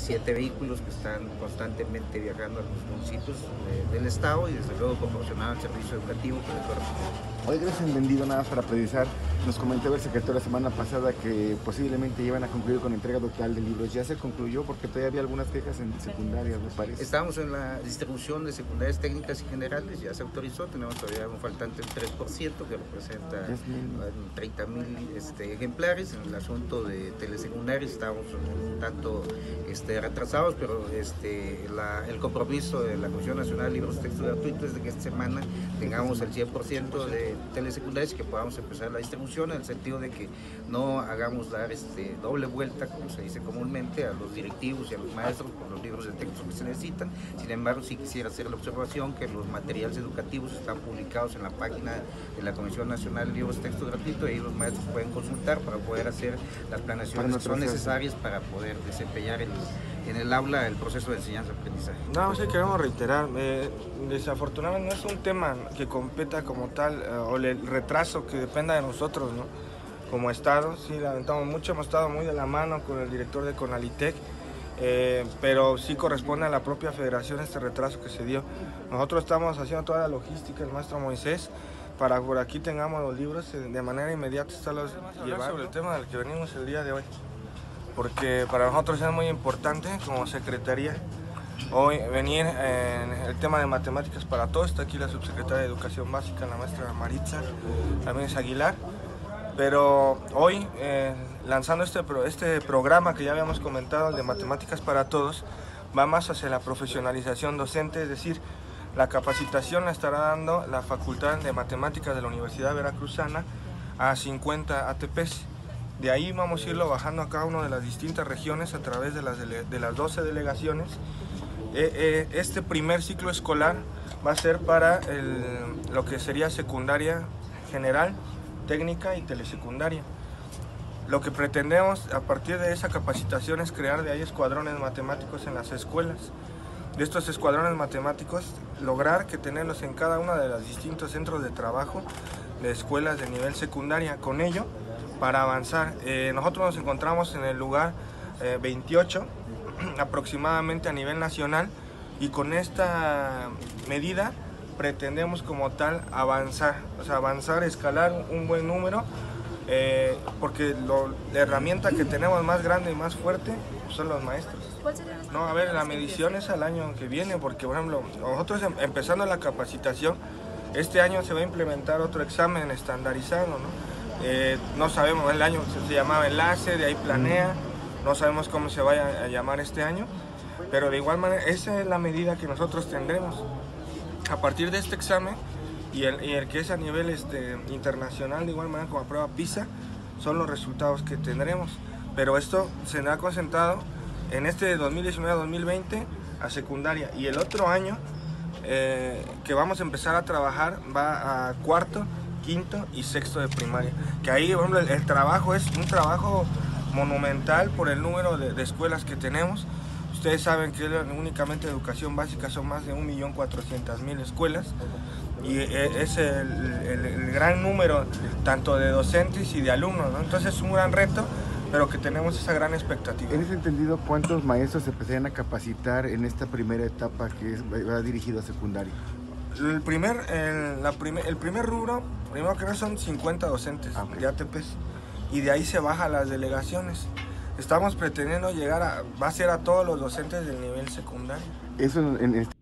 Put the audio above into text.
7 vehículos que están constantemente viajando a los municipios del estado y desde luego proporcionar el servicio educativo que les corresponde. Hoy gracias entendido, nada más para precisar, nos comentaba el secretario la semana pasada que posiblemente iban a concluir con entrega total de libros. ¿Ya se concluyó? Porque todavía había algunas quejas en secundarias, me parece. Estamos en la distribución de secundarias técnicas y generales, ya se autorizó, tenemos todavía un faltante del 3% que representa 30,000 ejemplares. En el asunto de telesecundarias estamos un tanto retrasados, pero el compromiso de la Comisión Nacional de Libros de Texto Gratuito es de que esta semana tengamos el 100% de telesecundarias y que podamos empezar la distribución, en el sentido de que no hagamos dar doble vuelta, como se dice comúnmente, a los directivos y a los maestros por los libros de texto que se necesitan. Sin embargo, sí quisiera hacer la observación que los materiales educativos están publicados en la página de la Comisión Nacional de Libros de Texto Gratuito, y ahí los maestros pueden consultar para poder hacer las planeaciones que son necesarias para poder desempeñar en el aula el proceso de enseñanza-aprendizaje. No, sí queremos reiterar, desafortunadamente no es un tema que competa como tal, o el retraso que dependa de nosotros, ¿no? Como Estado, sí lamentamos mucho, hemos estado muy de la mano con el director de Conalitec, pero sí corresponde a la propia federación este retraso que se dio. Nosotros estamos haciendo toda la logística, el maestro Moisés, para por aquí tengamos los libros de manera inmediata estarlos llevando. Sobre el tema del que venimos el día de hoy, porque para nosotros es muy importante como secretaría hoy venir en el tema de matemáticas para todos. Está aquí la subsecretaria de Educación Básica, la maestra Maritza Ramírez Aguilar, pero hoy lanzando este programa que ya habíamos comentado, el de Matemáticas para Todos, va más hacia la profesionalización docente, es decir, la capacitación la estará dando la Facultad de Matemáticas de la Universidad Veracruzana a 50 ATPs. De ahí vamos a irlo bajando a cada una de las distintas regiones a través de las 12 delegaciones. Este primer ciclo escolar va a ser para lo que sería secundaria general, técnica y telesecundaria. Lo que pretendemos a partir de esa capacitación es crear de ahí escuadrones matemáticos en las escuelas. De estos escuadrones matemáticos, lograr que tenerlos en cada uno de los distintos centros de trabajo de escuelas de nivel secundaria. Con ello, para avanzar, nosotros nos encontramos en el lugar 28 aproximadamente a nivel nacional, y con esta medida pretendemos como tal avanzar, escalar un buen número, porque la herramienta que tenemos más grande y más fuerte son los maestros. No, a ver, la medición es al año que viene, porque por ejemplo, nosotros empezando la capacitación, este año se va a implementar otro examen estandarizado, ¿no? No sabemos, el año se llamaba enlace, de ahí planea, no sabemos cómo se vaya a llamar este año, pero de igual manera esa es la medida que nosotros tendremos. A partir de este examen y el que es a nivel internacional, de igual manera como a prueba PISA, son los resultados que tendremos. Pero esto se ha concentrado en este 2019-2020 a secundaria, y el otro año que vamos a empezar a trabajar va a cuarto, quinto y sexto de primaria, que ahí por ejemplo, el trabajo es un trabajo monumental por el número de escuelas que tenemos. Ustedes saben que únicamente educación básica son más de 1.400.000 escuelas, y es el gran número tanto de docentes y de alumnos, ¿no? Entonces es un gran reto, pero que tenemos esa gran expectativa. En ese entendido, ¿cuántos maestros se empezarían a capacitar en esta primera etapa que va dirigido a secundaria? El primer rubro, primero que no, son 50 docentes de ATPs, y de ahí se baja a las delegaciones. Estamos pretendiendo llegar va a ser a todos los docentes del nivel secundario. Eso en